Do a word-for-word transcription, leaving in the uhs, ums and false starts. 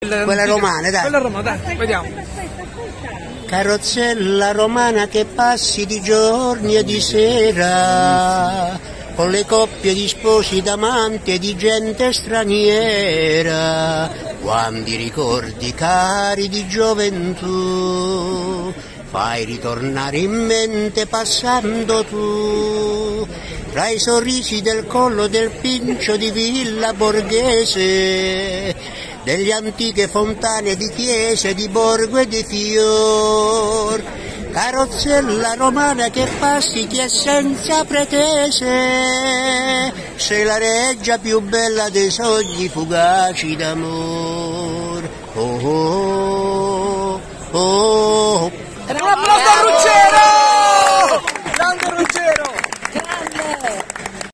Quella romana, dai. Quella romana, dai, vediamo. Carrozzella romana che passi di giorni e di sera, con le coppie di sposi d'amanti e di gente straniera, quanti ricordi cari di gioventù, fai ritornare in mente passando tu, tra i sorrisi del collo del Pincio di Villa Borghese, delle antiche fontane di chiese, di borgo e di fior, carrozzella romana che passi che è senza pretese, sei la reggia più bella dei sogni fugaci d'amor. Oh oh oh oh. Un applauso a Ruggero!